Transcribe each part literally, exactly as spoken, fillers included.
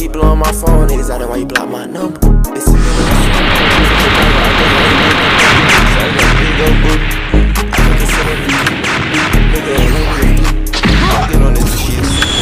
keep blowing my phone, niggas out there, why you block my number? It's a get on this shit.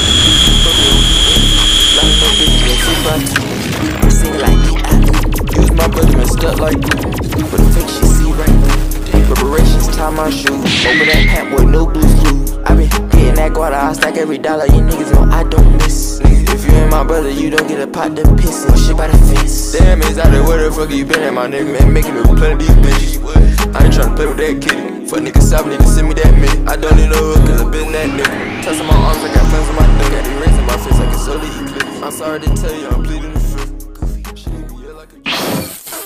Sing like me, I use my brother and stuff like for the fake shit, see right now. Preparations, tie my shoes. Open that hat with no blues blues. I been hitting that guada, I stack every dollar. You niggas know I don't miss. If you ain't my brother, you don't get a pot to piss and shit by the fence. Damn, it's out there, where the fuck you been at, my nigga, man? Making me plenty these bitches. I ain't tryna play with that kitty. Fuck niggas south, need to send me that minute. I don't need no hook, cause I been that nigga. Touching my arms, I got plans on my dick. Got these rings in my face, I can slowly eclipse. I'm sorry to tell you, I'm pleading the fifth. Goofy, shit, yeah, like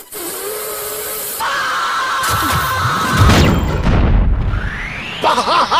a...